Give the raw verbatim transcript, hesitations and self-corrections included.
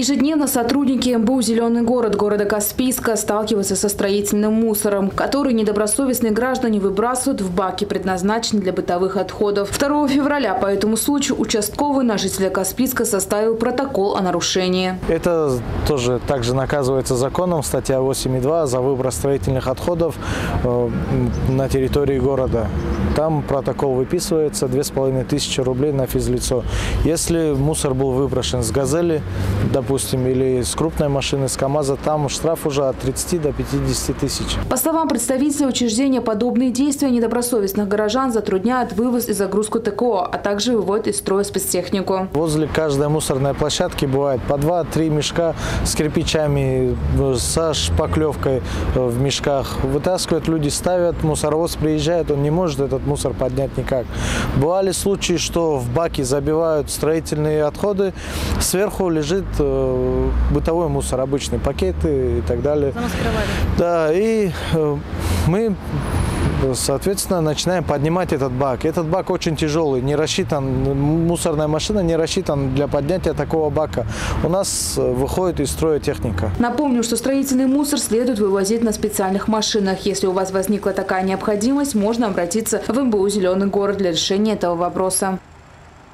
Ежедневно сотрудники эм бэ у «Зеленый город» города Каспийска сталкиваются со строительным мусором, который недобросовестные граждане выбрасывают в баки, предназначенные для бытовых отходов. второго февраля по этому случаю участковый на жителя Каспийска составил протокол о нарушении. Это тоже также наказывается законом, статья восемь точка два, за выброс строительных отходов на территории города. Там протокол выписывается, две с половиной тысячи рублей на физлицо. Если мусор был выброшен с «Газели», допустим, или с крупной машины, с КАМАЗа, там штраф уже от тридцати до пятидесяти тысяч. По словам представителя учреждения, подобные действия недобросовестных горожан затрудняют вывоз и загрузку тэ ка о, а также выводят из строя спецтехнику. Возле каждой мусорной площадки бывает по два-три мешка с кирпичами, со шпаклевкой в мешках. Вытаскивают люди, ставят, мусоровоз приезжает, он не может этот мусор поднять никак. Бывали случаи, что в баки забивают строительные отходы, сверху лежит э, бытовой мусор, обычные пакеты и так далее. Замаскировали. Да, и э, мы, соответственно, начинаем поднимать этот бак. Этот бак очень тяжелый, не рассчитан, мусорная машина не рассчитана для поднятия такого бака. У нас выходит из строя техника. Напомню, что строительный мусор следует вывозить на специальных машинах. Если у вас возникла такая необходимость, можно обратиться в эм бэ у «Зеленый город» для решения этого вопроса.